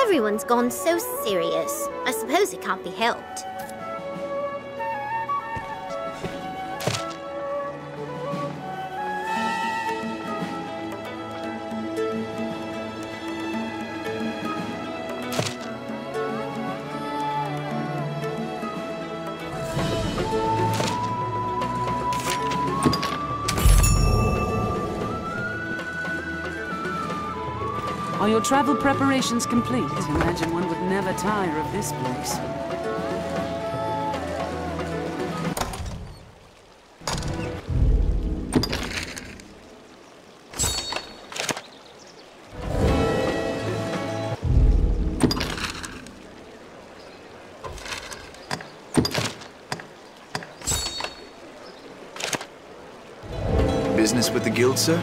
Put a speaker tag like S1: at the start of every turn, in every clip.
S1: Everyone's gone so serious. I suppose it can't be helped.
S2: Are your travel preparations complete? Imagine one would never tire of this place.
S3: Business with the guild, sir?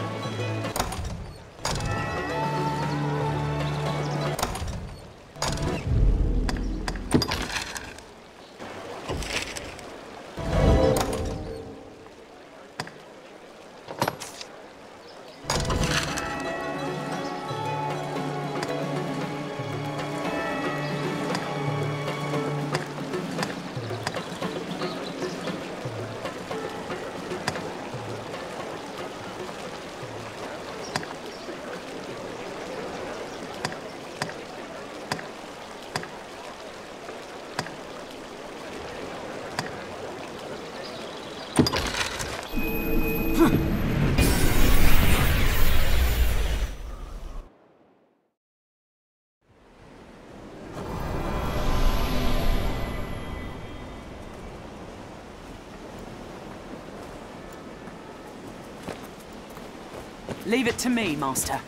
S2: Leave it to me, Master.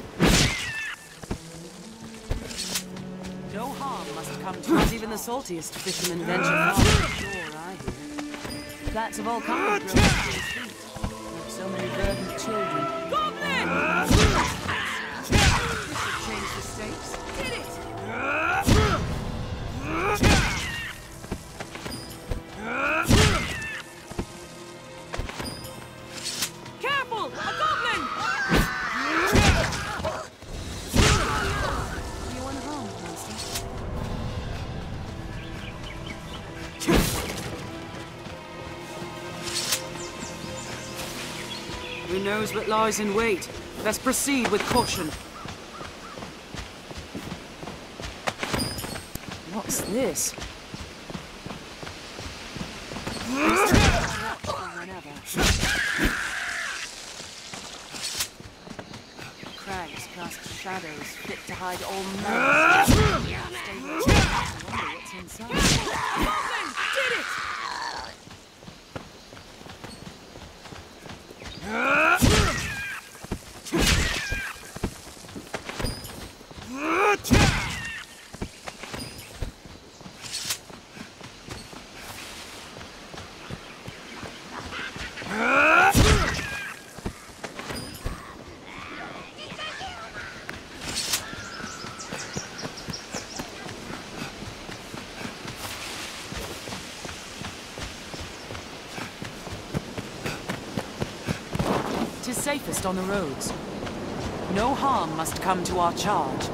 S2: No harm must come to not even the saltiest fishermen venture far from shore, I hear. Plants of all kinds grow at his feet, like so many verdant children. Goblin! Change the stakes. Get it! Careful! A goblin! Anyone home, Master? Who knows what lies in wait? Let's proceed with caution. What's this? Crags cast shadows fit to hide all malice. Stay with me. I wonder what's inside. Goblin! Did it! Tis safest on the roads. No harm must come to our charge.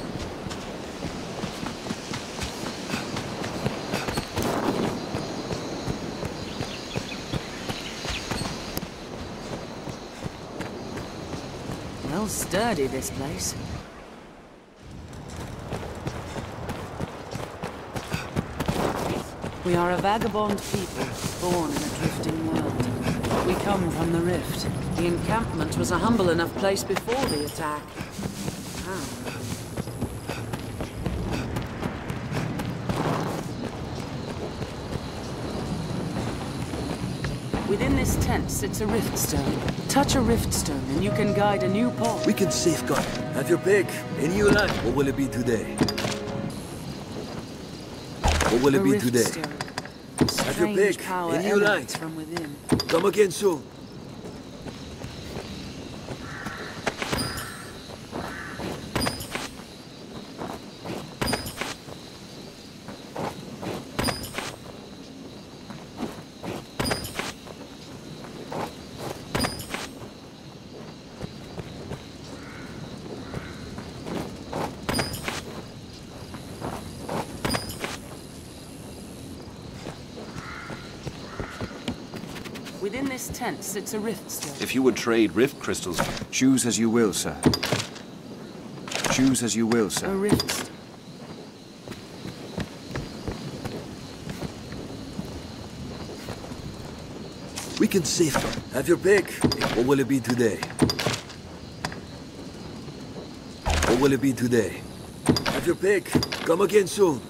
S2: Well sturdy, this place. We are a vagabond people, born in a drifting world. We come from the Rift. The encampment was a humble enough place before the attack. How? Within this tent sits a rift stone. Touch a rift stone and you can guide a new path.
S4: We can safeguard. Have your pick. Any you like. What will it be today? What will it be today? Have your pick. Any you like.
S2: From within.
S4: Come again soon.
S2: Within this tent sits a rift stone.
S5: If you would trade rift crystals...
S6: Choose as you will, sir. Choose as you will,
S2: A
S6: sir.
S2: rift stone.
S4: We can safeguard. Have your pick. What will it be today? What will it be today? Have your pick. Come again soon.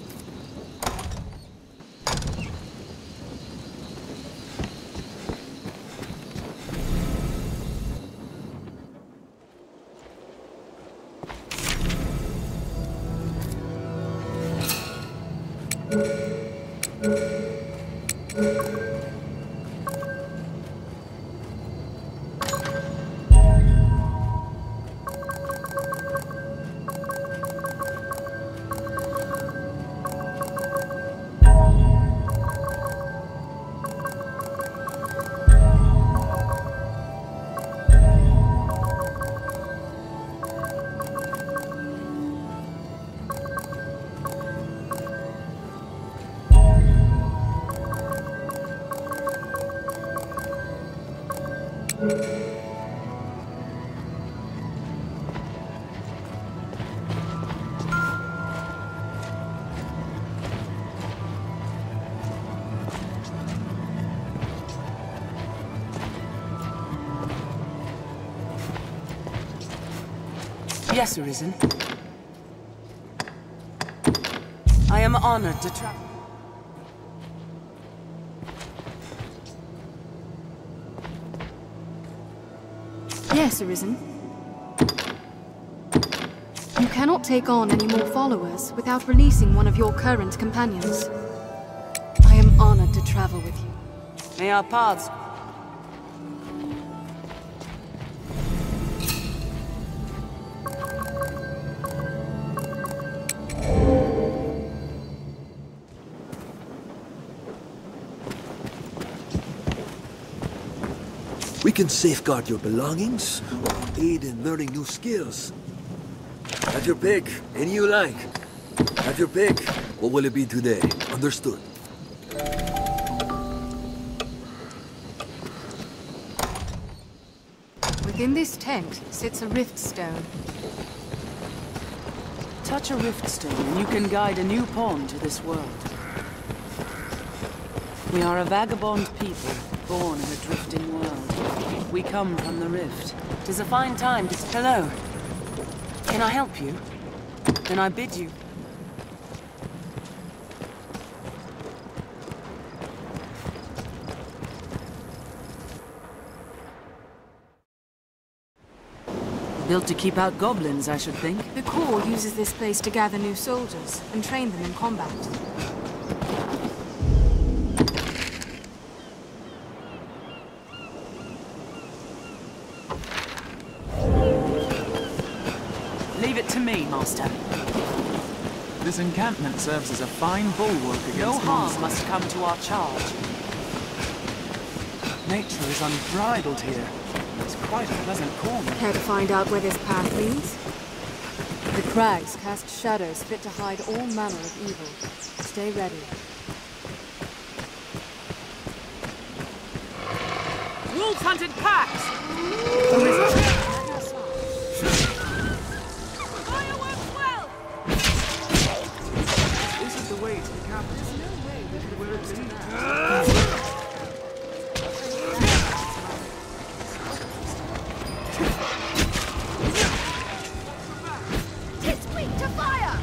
S2: Yes, Arisen. I am honored to travel.
S7: Yes, Arisen. You cannot take on any more followers without releasing one of your current companions. I am honored to travel with you.
S2: May our paths...
S4: We can safeguard your belongings or aid in learning new skills. Have your pick. Any you like. Have your pick. What will it be today? Understood.
S7: Within this tent sits a rift stone.
S2: Touch a rift stone and you can guide a new pawn to this world. We are a vagabond people, born in a drifting world. We come from the rift. 'Tis a fine time to... Hello. Can I help you? Then I bid you. Built to keep out goblins, I should think.
S7: The Corps uses this place to gather new soldiers and train them in combat.
S2: Leave it to me, Master.
S8: This encampment serves as a fine bulwark against
S2: No harm
S8: monsters.
S2: must come to our charge.
S8: Nature is unbridled here. It's quite a pleasant corner.
S7: Care to find out where this path leads? The crags cast shadows fit to hide all manner of evil. Stay ready.
S2: Wolf-hunted packs! Fireworks well!
S8: This is the way to the capital. There's no way we could wear it now.
S1: Tis weak to fire!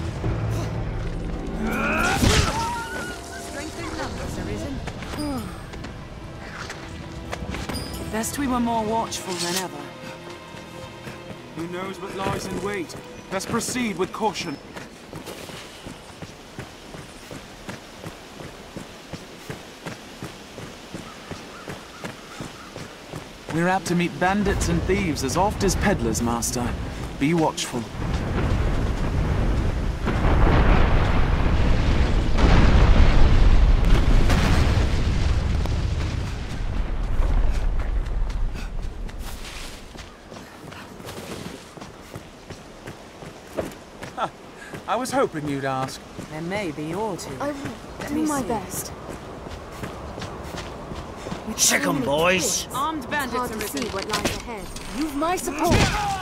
S2: Strength in numbers, Arisen. Best we were more watchful than ever.
S8: Who knows what lies in wait? Let's proceed with caution. We're apt to meet bandits and thieves as oft as peddlers, Master. Be watchful. I was hoping you'd ask.
S2: There may be or two.
S7: I will
S2: Let
S7: do
S2: me
S7: my
S2: see.
S7: best.
S9: Sick 'em, boys.
S2: Armed bandits
S7: Hard
S2: are
S7: to see
S2: risen.
S7: what lies ahead. You've my support.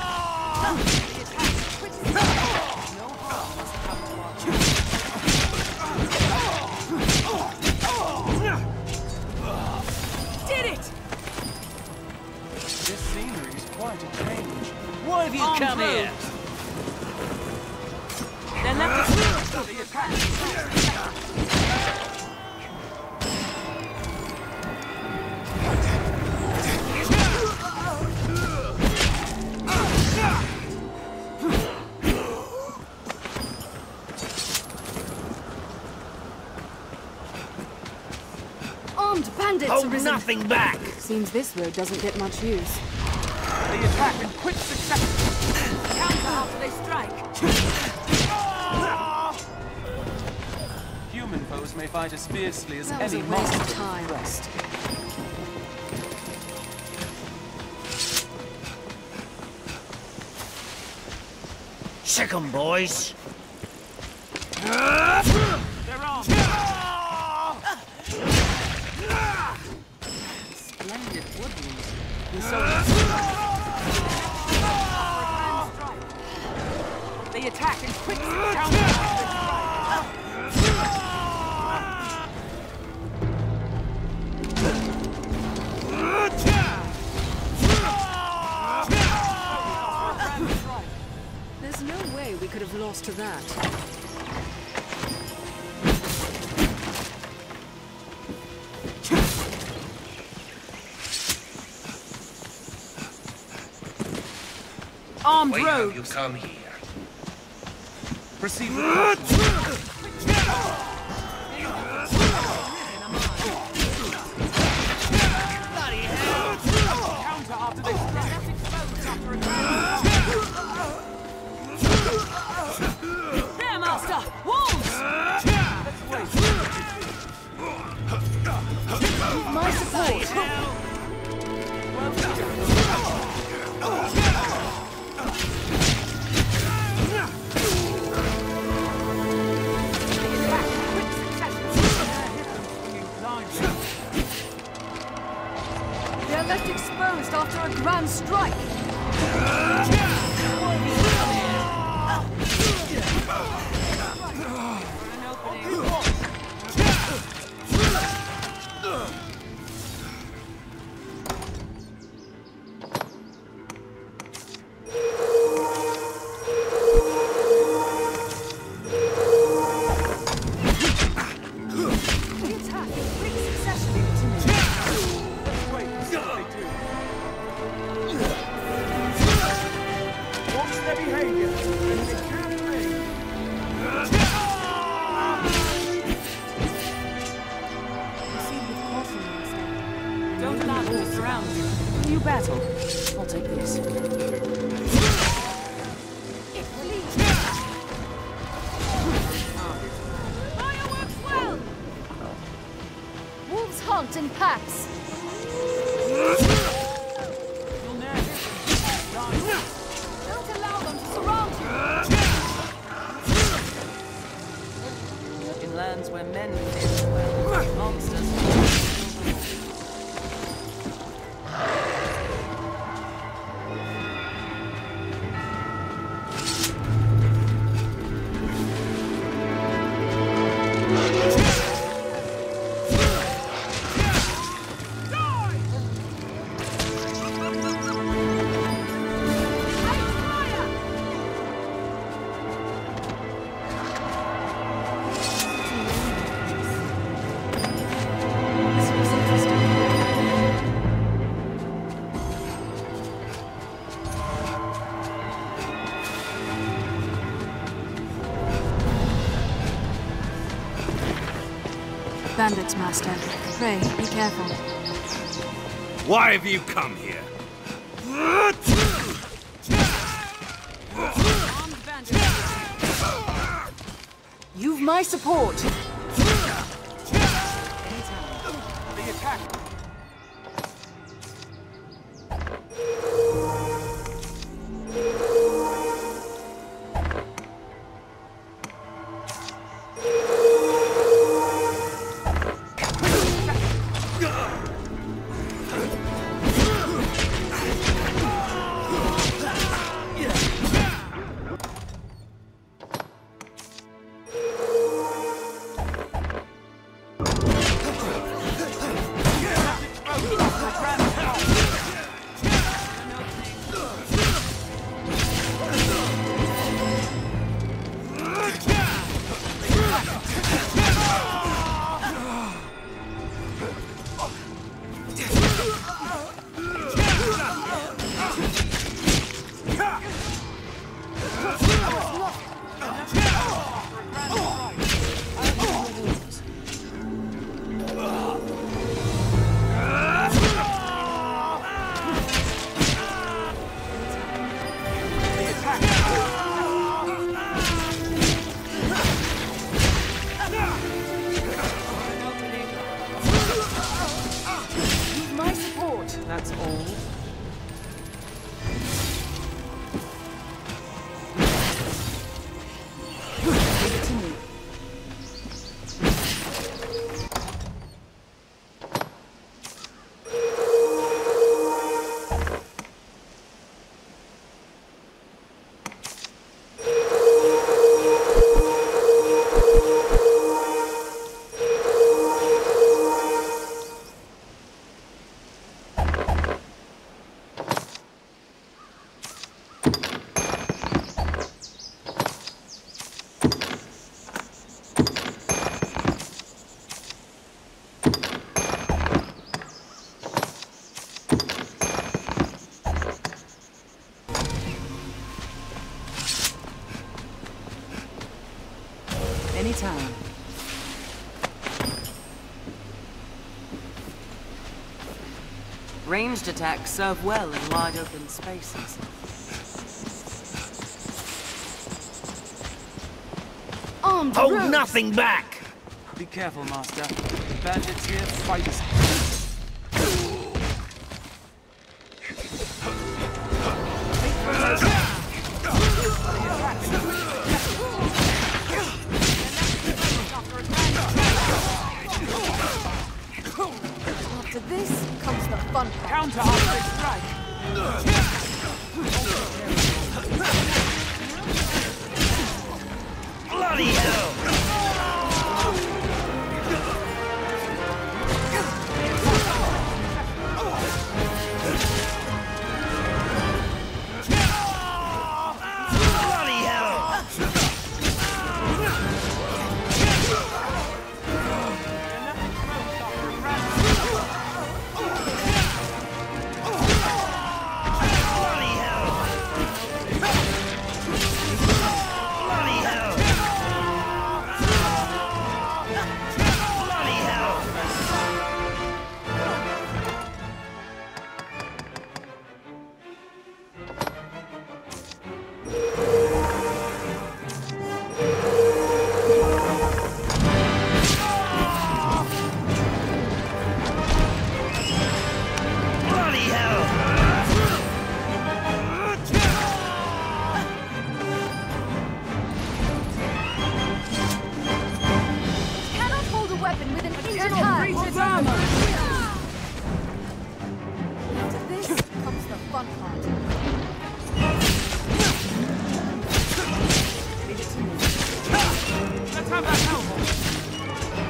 S2: Did it!
S8: This scenery is quite a change.
S9: Why have you
S2: Armed
S9: come here?
S2: rogues. They're left to the attack.
S7: Armed bandits
S9: Hold
S7: arisen.
S9: nothing back.
S7: Seems this road doesn't get much use.
S8: They attack in quick succession.
S2: Counter after they strike.
S8: Human foes may fight as fiercely as
S7: That was
S8: any
S7: a waste of
S8: monster
S7: time.
S8: quest.
S9: Sick 'em, boys.
S8: They're on.
S2: Splendid woodlands. They attack in quick
S7: There's no way we could have lost to that.
S2: armed
S9: Why have
S2: rogues.
S9: you come here?
S8: Proceed with caution.
S2: Counter after they strike. There, master! Wolves!
S7: My support. They're left exposed after a grand strike.
S2: Don't allow them to surround you. New battle. I'll take this.
S7: Fireworks well! Wolves hunt in packs. Don't allow them to surround you.
S2: In lands where men live well, monsters.
S7: This looks interesting. Bandits, Master. Pray, be careful.
S9: Why have you come here?
S2: Armed bandits.
S7: You've my support.
S8: The attack.
S2: That's all. Leave it to me. Anytime. Ranged attacks serve well in wide open spaces.
S7: Armed
S9: Hold
S7: rogues.
S9: nothing back!
S8: Be careful, Master. Bandits here fight.
S7: After this comes the fun part.
S8: Counter after strike.
S9: Bloody hell! Bloody hell! Bloody hell! Bloody hell! Bloody hell! Bloody hell!
S7: Cannot hold a weapon with an injured
S2: Cannot
S7: hand.
S2: breach its armor!
S7: After this comes the fun part.
S2: Leave it to me.
S8: Let's have that helmet.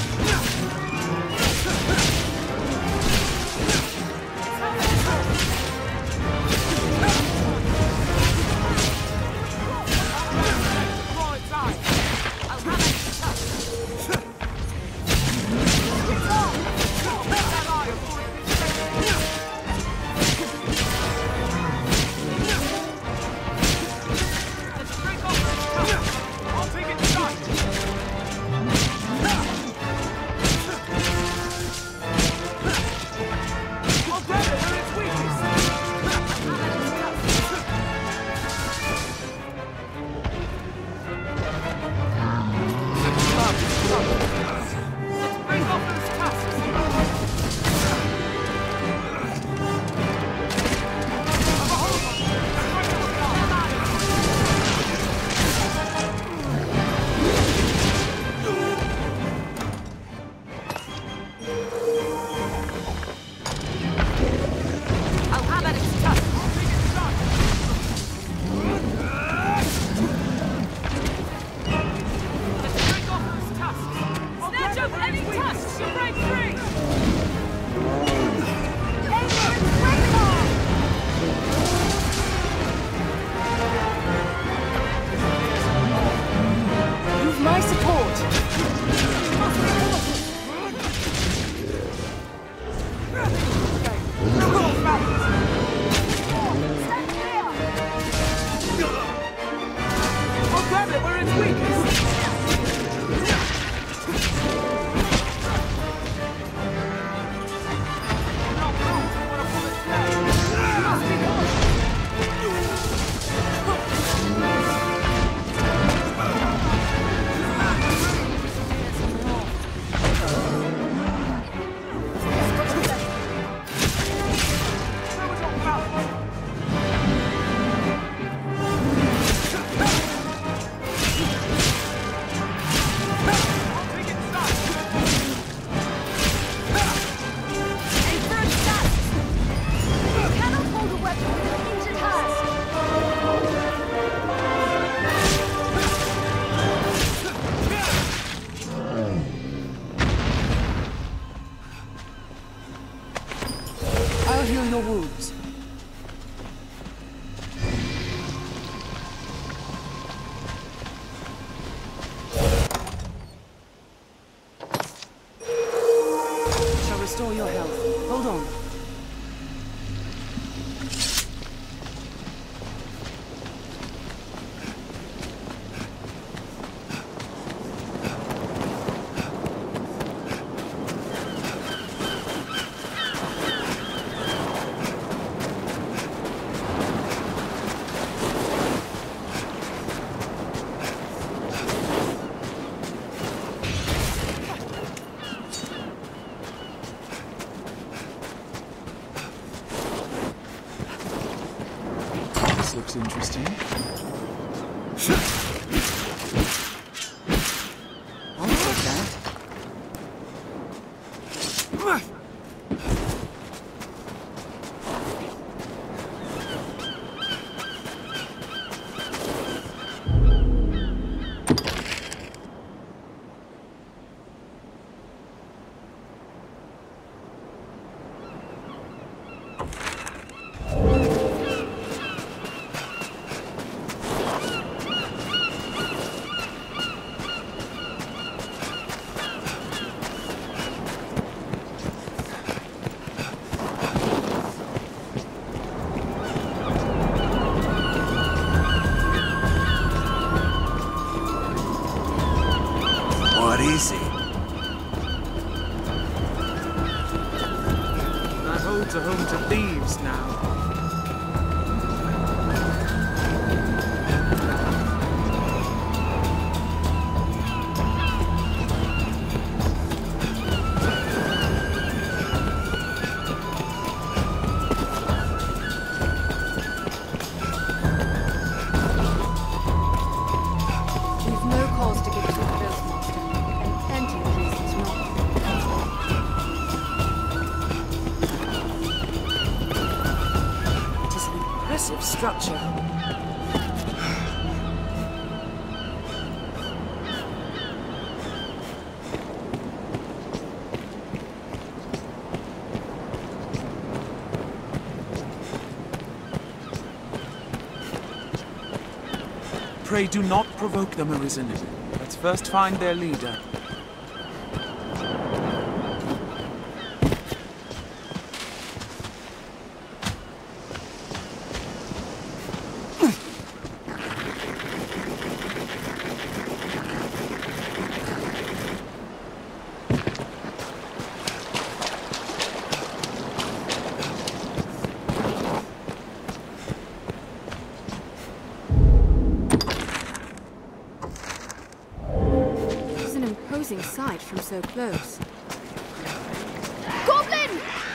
S8: Right side.
S2: I'll have it. wounds. Shall restore your health. Hold on.
S8: This looks interesting.
S2: I'll take that.
S4: What is it?
S8: That holds a home to thieves now.
S7: We've no cause to give to the bills, Master, and plenty of reasons not.
S2: It is an impressive structure.
S8: Pray do not provoke them, Arisen. Let's first find their leader.
S7: It's an imposing sight from so close. Goblin!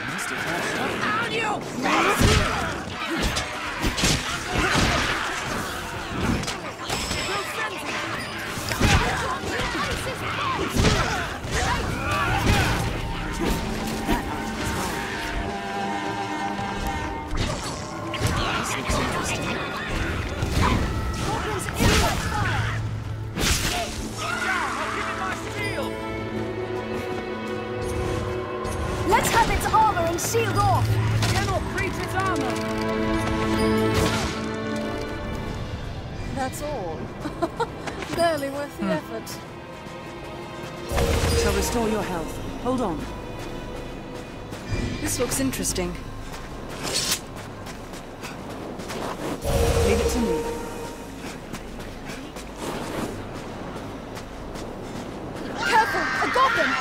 S8: This looks interesting.
S1: Let's have its armor and shield off!
S2: Cannot breach its armor!
S7: That's all. Barely worth the effort.
S2: Shall restore your health. Hold on.
S7: This looks interesting.
S2: Leave it to me.
S1: Careful! A goblin!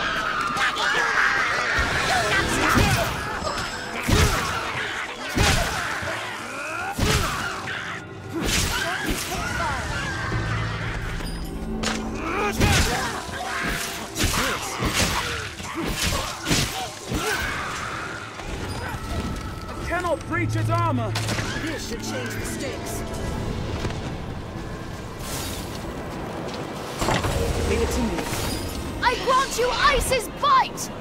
S8: Cannot breach its armor!
S2: This should change the stakes. Leave it to me.
S1: I grant you Ice's bite!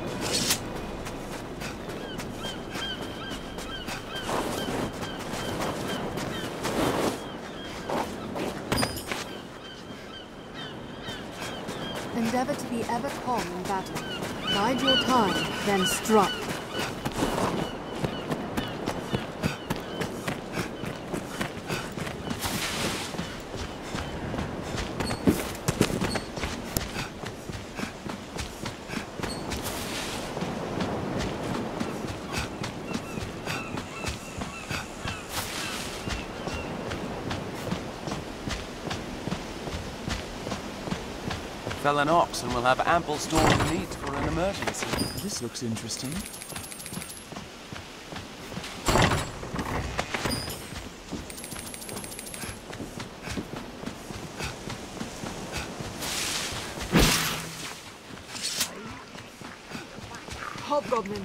S7: Endeavor to be ever calm in battle. Bide your time, then strike.
S8: fell an ox and we'll have ample store of meat for an emergency. This looks interesting.
S2: Hobgoblin!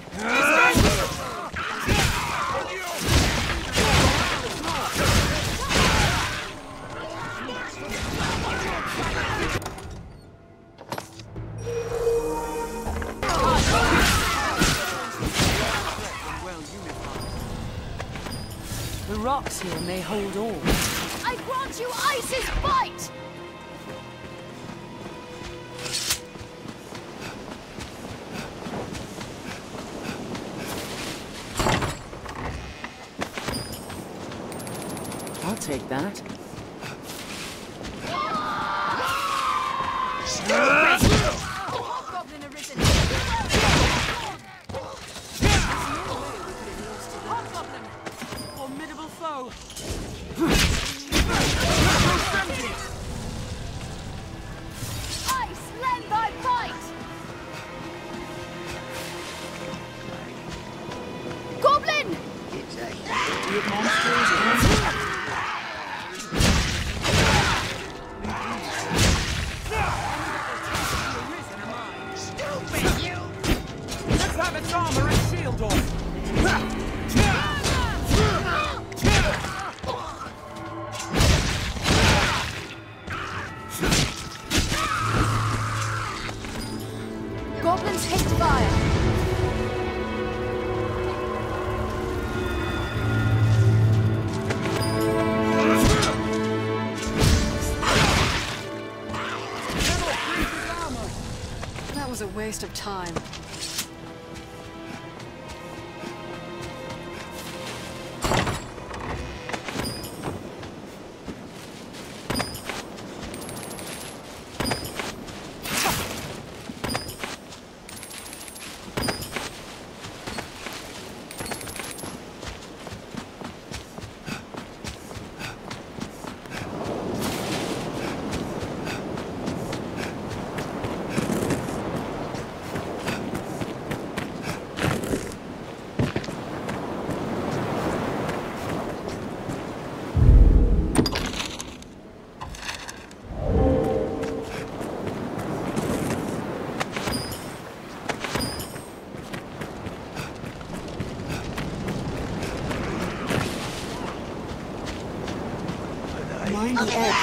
S2: The rocks here may hold all.
S7: I grant you Ice's bite!
S2: I'll take that.
S7: Hobgoblin arisen!
S2: Hobgoblin! Formidable foe!
S7: Ice, lend thy bite! Goblin!
S8: Let's have its armor and shield on!
S7: Goblins hate fire! That was a waste of time. Mind the air,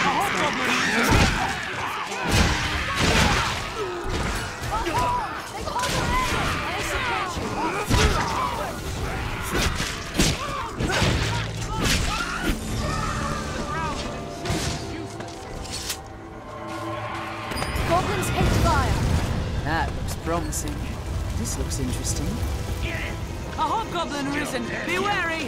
S7: Goblins hate fire.
S2: That looks promising. This looks interesting. A hobgoblin risen! Be wary!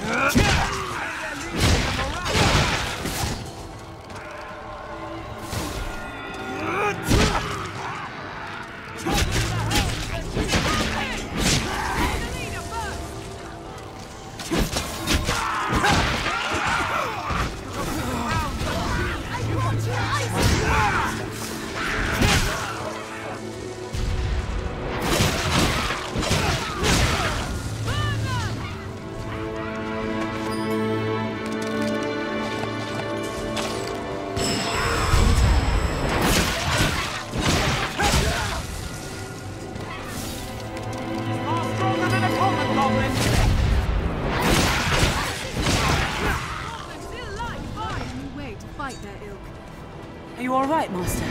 S2: Are you all right, Master?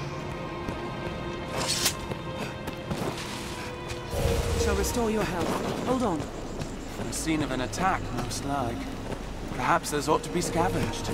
S2: Shall restore your health. Hold on.
S8: The scene of an attack, most like. Perhaps those ought to be scavenged.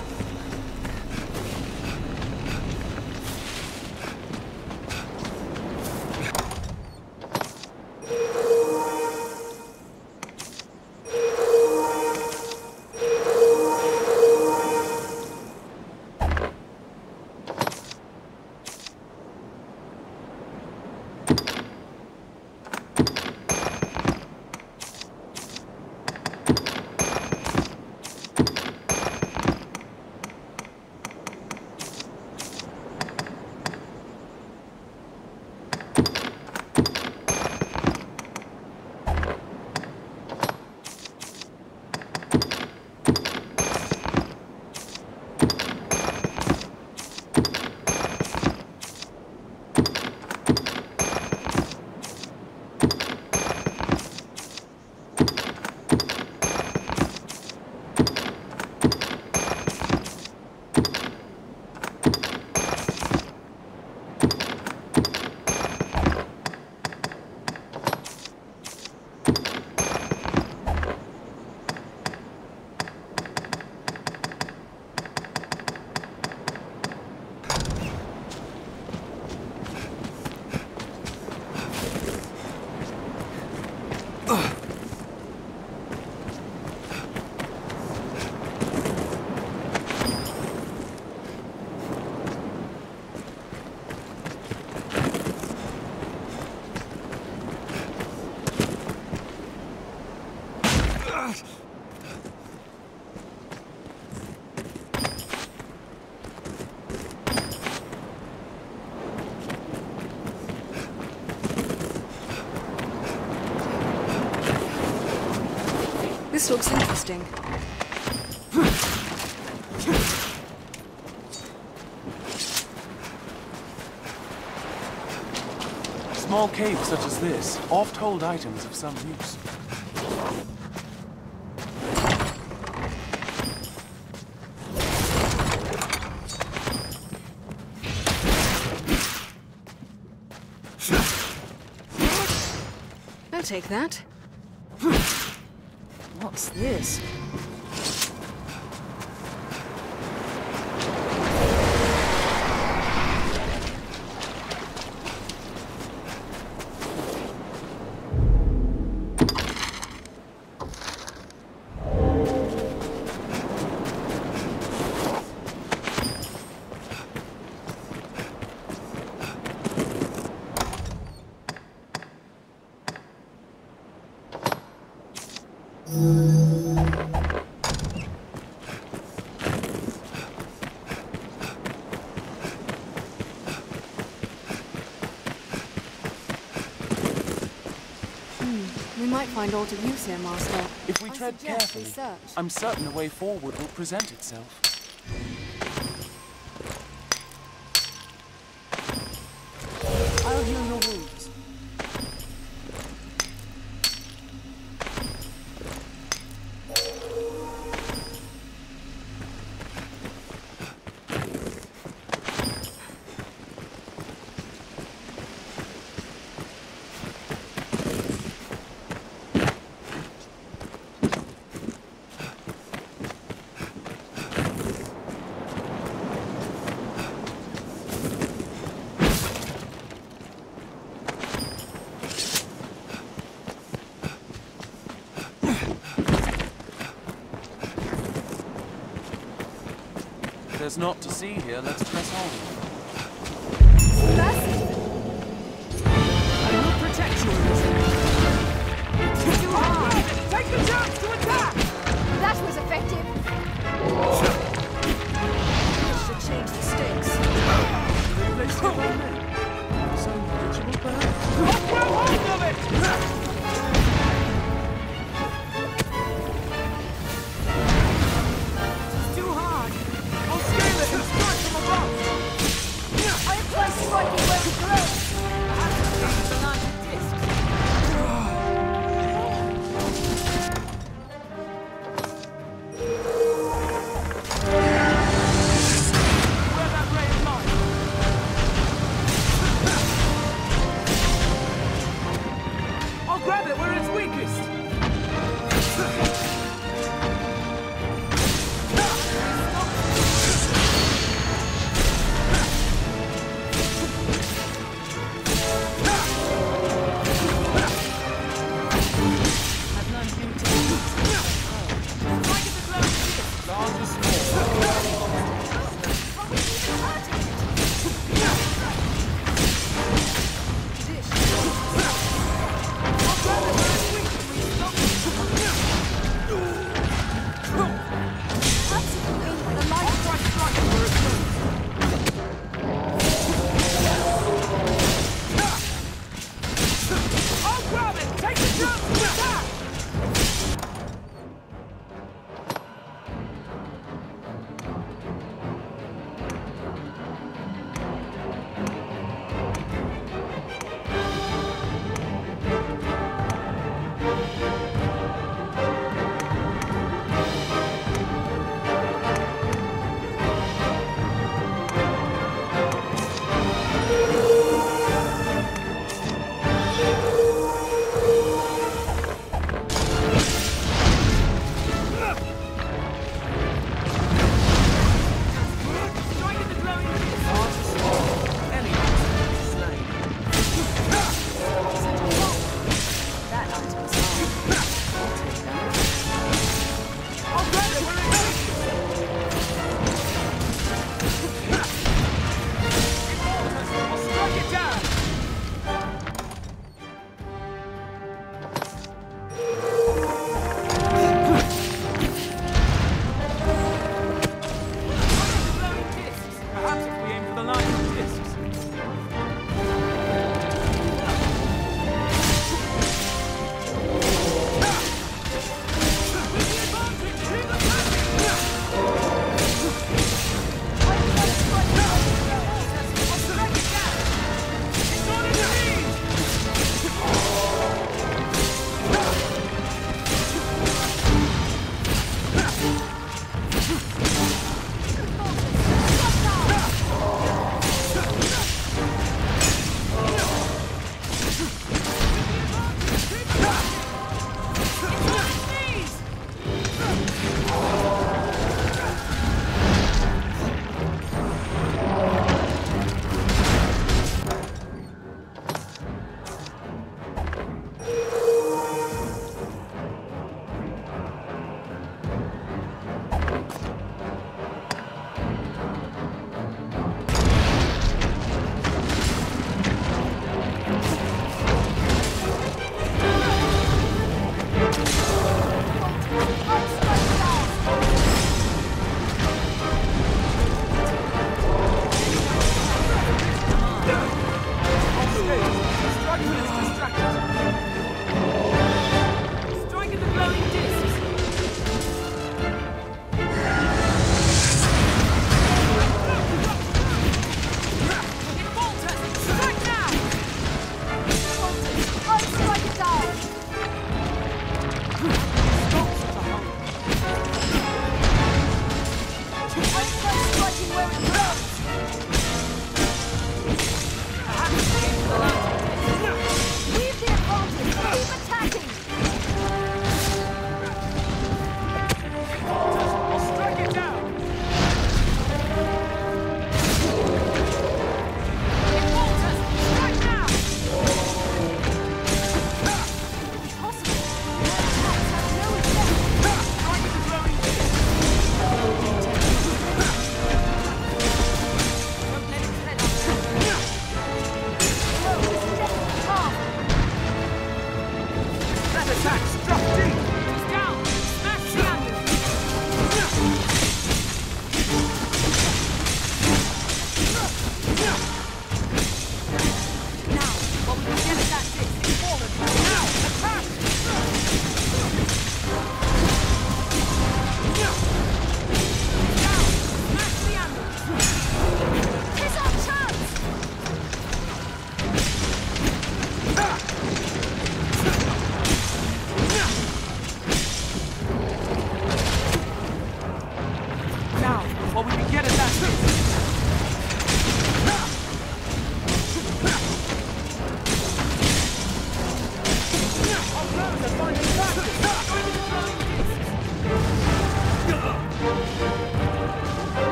S7: This looks interesting.
S8: Small caves such as this oft hold items of some use.
S7: I'll take that.
S2: What's this?
S7: We might find aught of use here, Master.
S8: If we
S7: I
S8: tread
S7: suggest we
S8: carefully,
S7: search.
S8: I'm certain a way forward will present itself. I'll heal your wounds. There's naught to see here, let's press on.
S2: I will protect you, Elizabeth. It's too hard! Take the chance to attack!
S1: That was effective.
S2: This should change the stakes.
S8: Replace it by me. Some ritual, perhaps?
S9: Grab hold of it!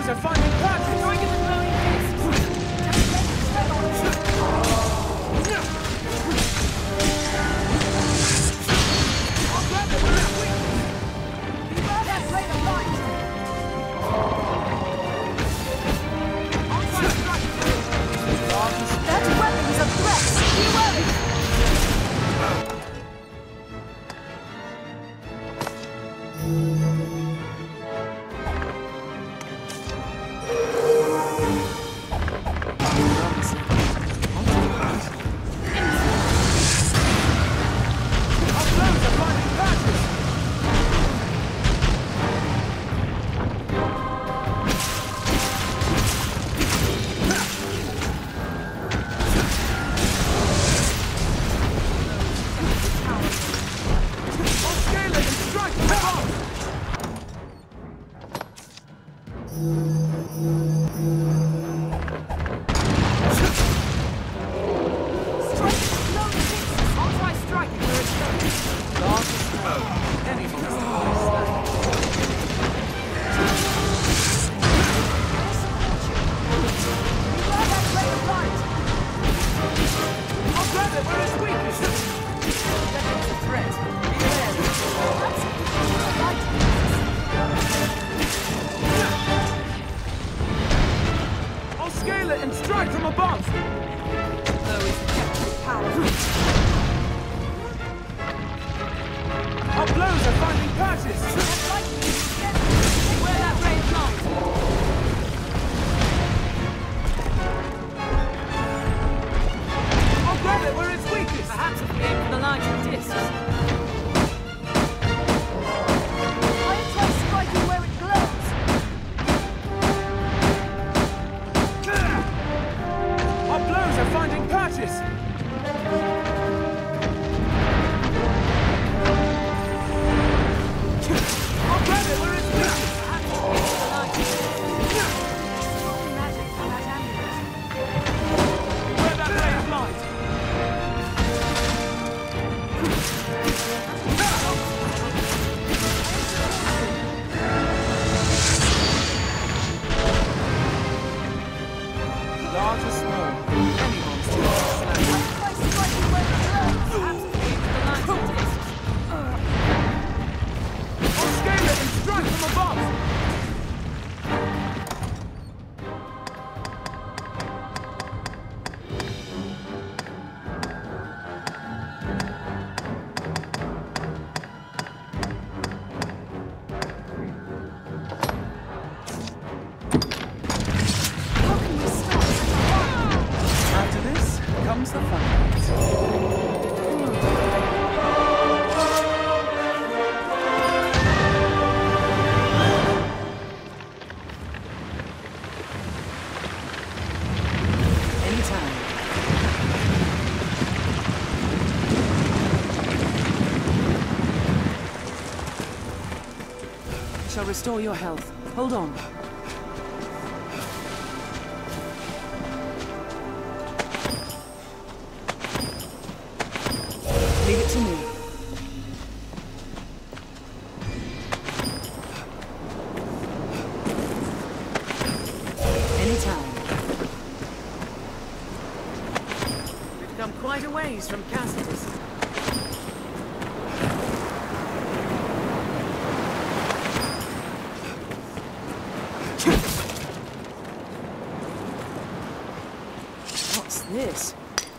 S9: blows are finding patches!
S2: Throwing him with glowing fists!
S9: I'll grab it with a weakness!
S2: Be bad at play the light!
S9: I'll try to strike it!
S2: That weapon is a threat! Be wary! Shall restore your health. Hold on. Leave it to me. Anytime.
S9: We've come quite a ways from Cassius.
S2: What's this?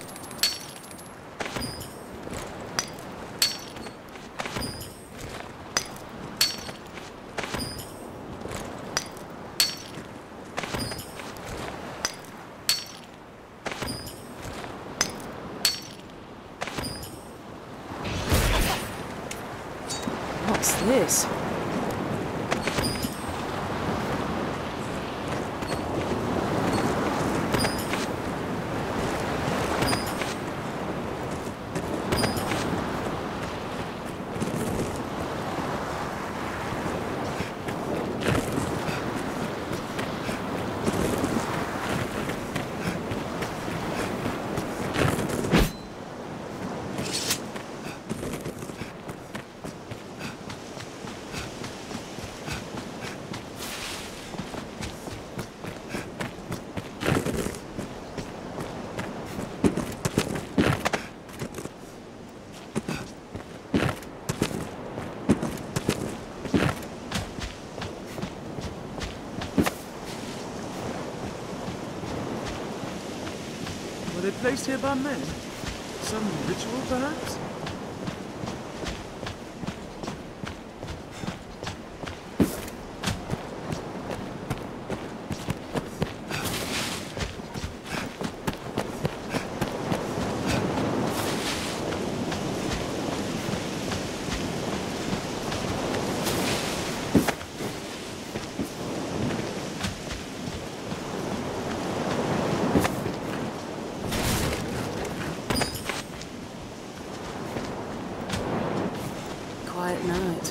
S2: What's this?
S8: they placed here by men? Some ritual, perhaps?
S2: Quiet night.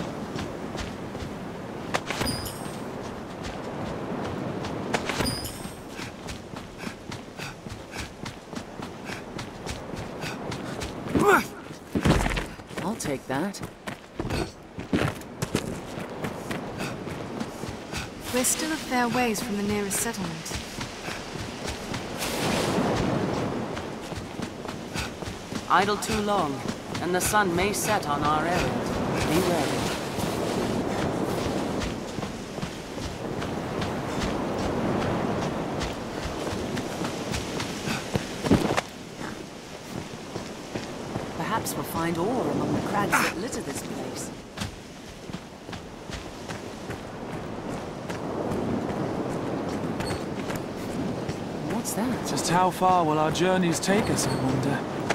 S2: I'll take that.
S7: We're still a fair ways from the nearest settlement.
S2: Idle too long, and the sun may set on our errand. Be ready. Perhaps we'll find ore among the crags that litter this place. What's that?
S8: Just how far will our journeys take us, I wonder?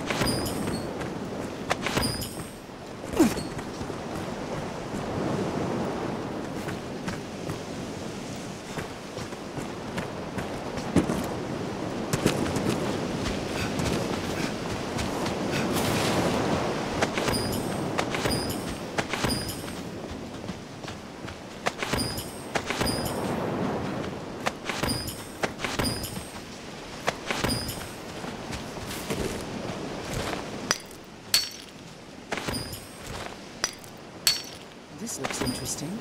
S2: This looks interesting.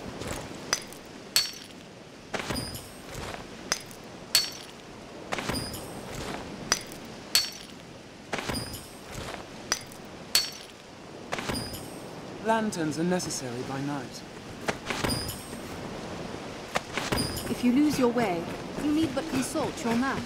S8: Lanterns are necessary by night.
S7: If you lose your way, you need but consult your map.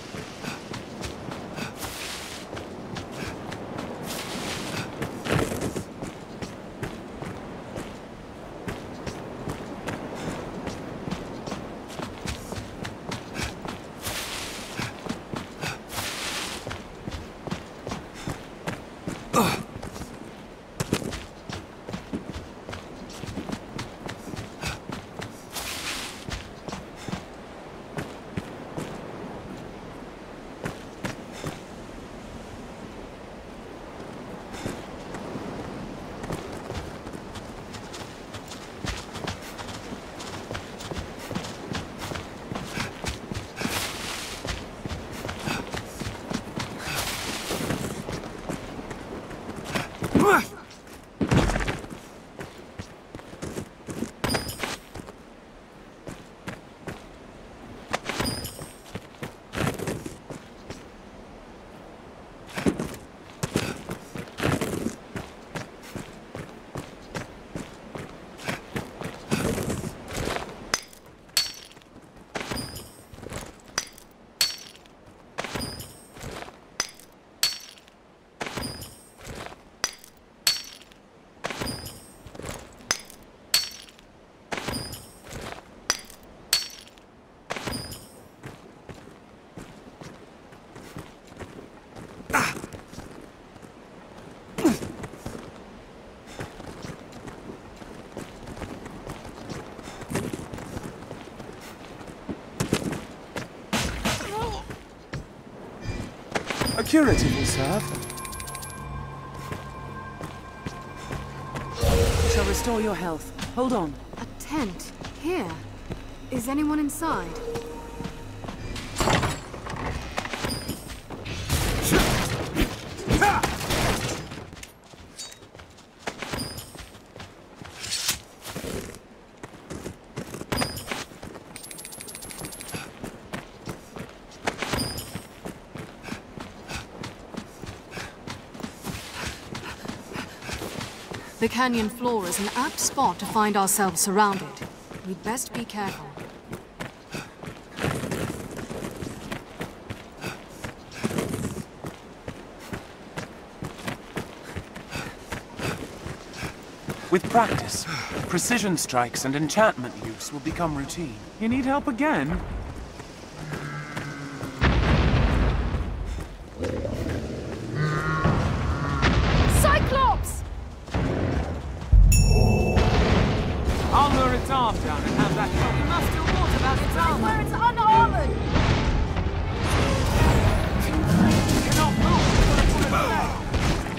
S8: A curative will serve.
S2: Shall restore your health. Hold on.
S7: A tent? Here? Is anyone inside? The canyon floor is an apt spot to find ourselves surrounded. We'd best be careful.
S8: With practice, precision strikes and enchantment use will become routine. You need help again?
S7: Cyclops!
S8: I'll lure its arm down and have that help.
S2: We must do what about its armor?
S7: Where it's unarmored!
S8: You cannot move! You've got to pull it back.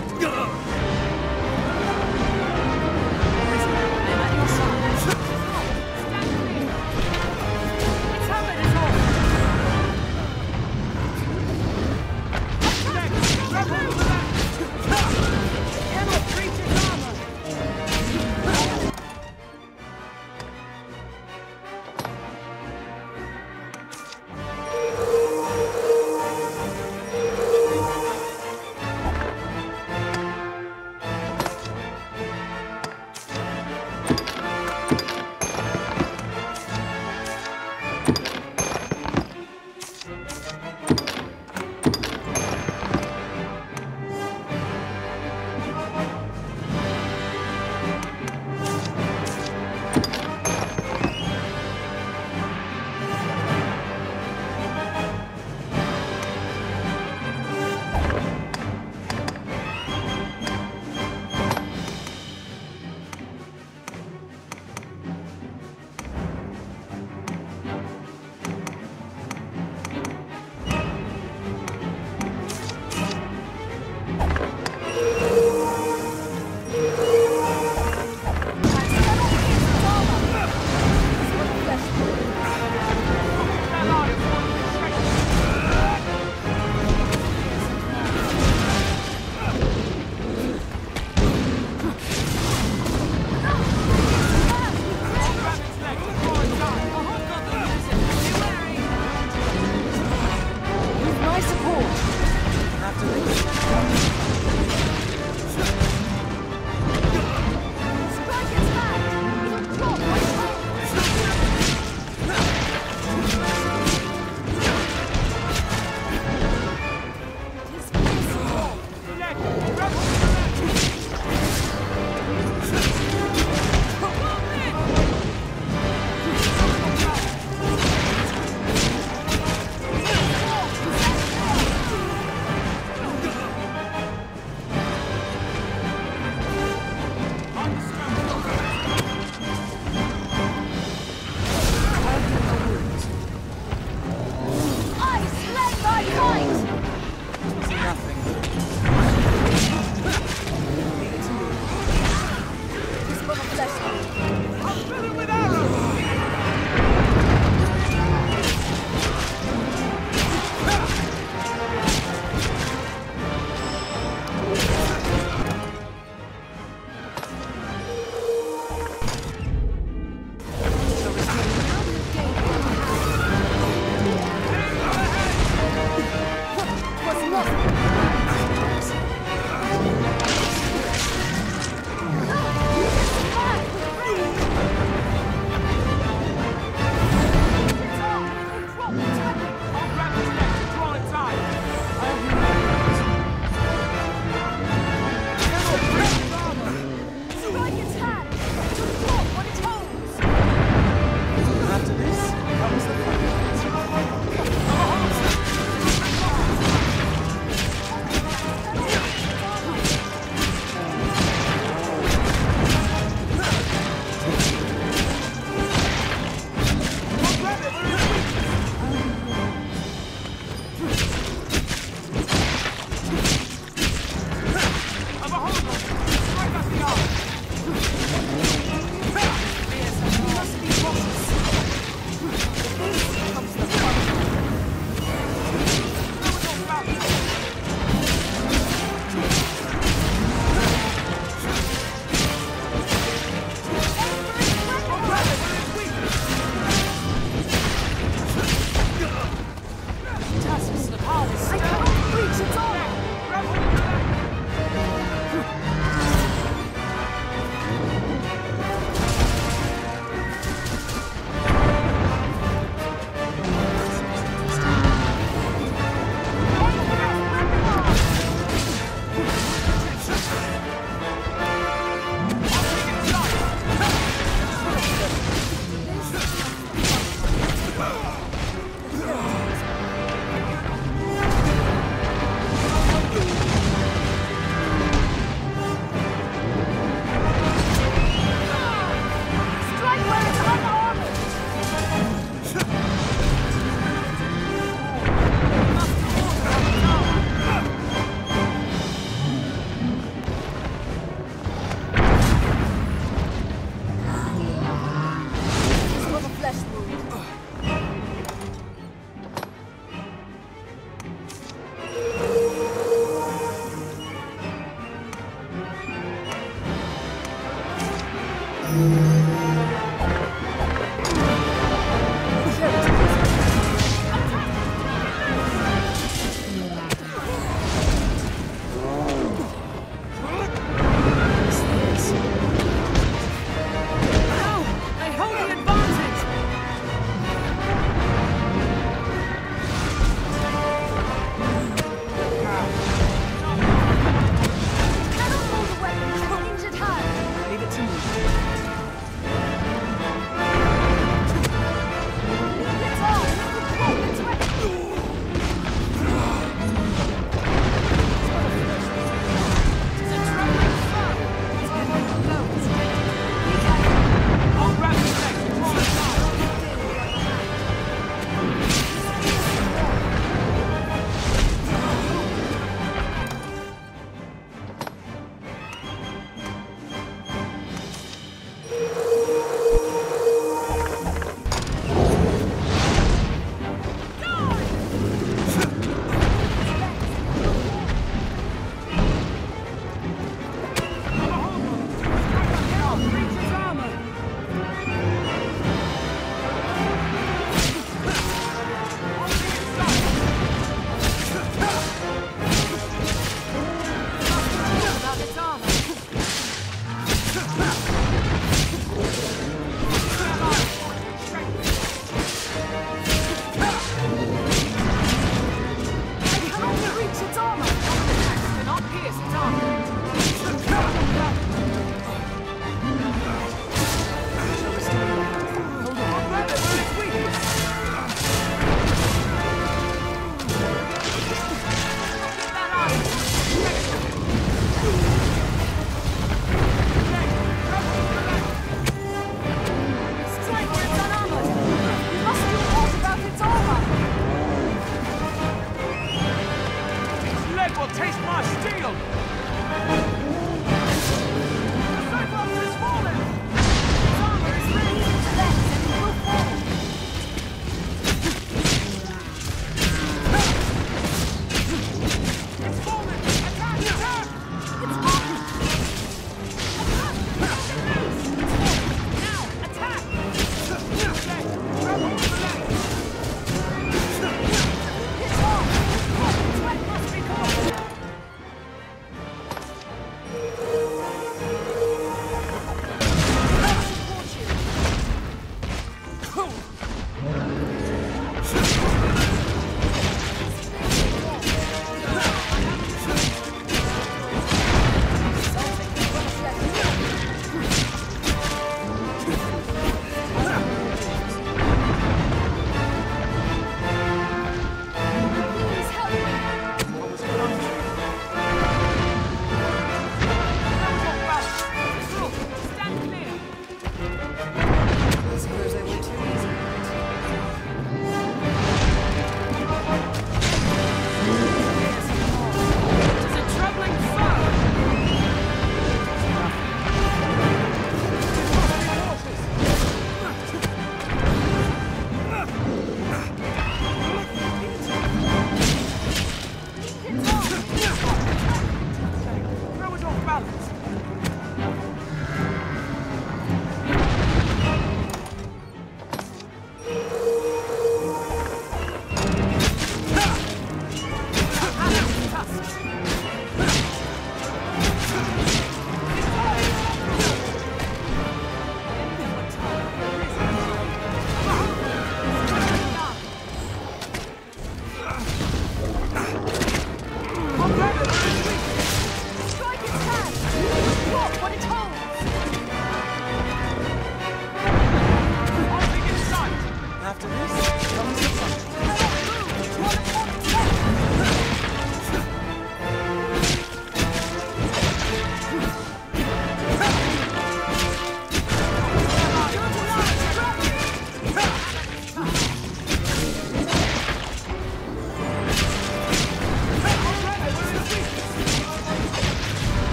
S2: I'm at your side. Stand with me. Its helmet is off. Cannot breach its armor.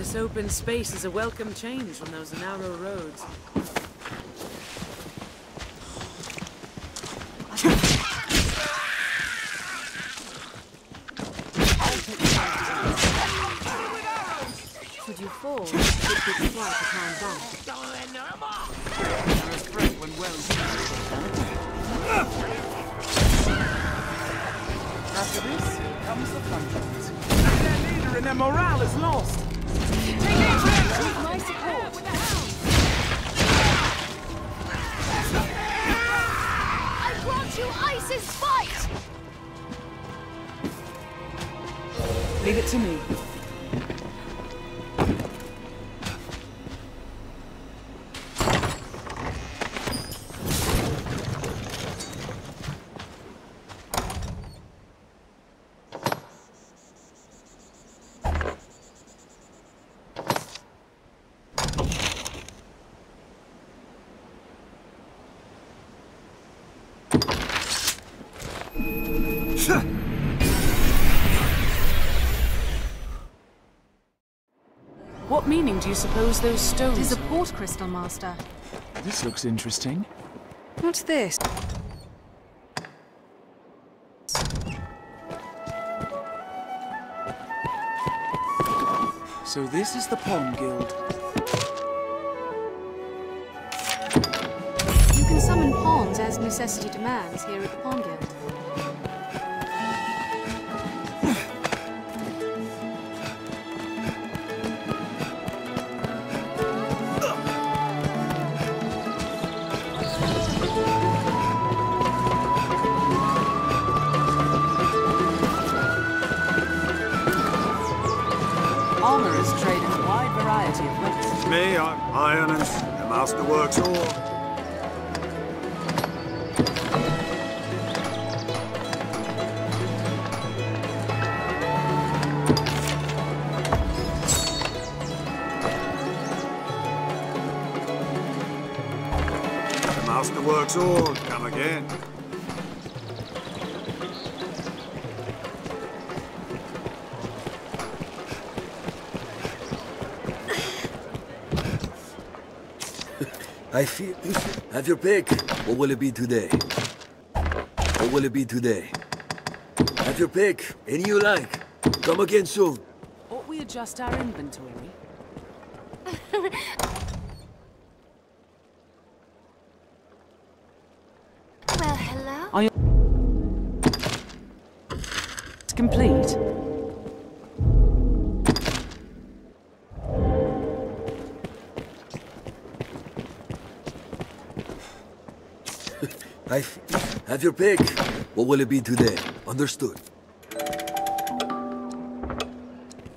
S9: This open space is a welcome change from those narrow roads.
S1: Should you fall, it would be quite a climb back.
S8: They're a threat when well After this comes the fun times. Their leader and their morale is lost.
S1: Need my support. I grant you Ice's fight!
S2: Leave it to me. What meaning do you suppose those stones?
S7: It is a port crystal, Master.
S8: This looks interesting.
S2: What's this?
S8: So this is the Pawn Guild.
S7: You can summon pawns as necessity demands here at the Pawn Guild.
S2: Armorers trade in a wide variety of weapons.
S10: Me, I'm Ionus, the Masterworks ore. The Masterworks ore, come again.
S4: I feel... Have your pick. What will it be today? What will it be today? Have your pick. Any you like. Come again soon.
S2: Ought we adjust our inventory?
S1: Well, hello?
S2: Are you... It's complete.
S4: Have your pick. What will it be today? Understood.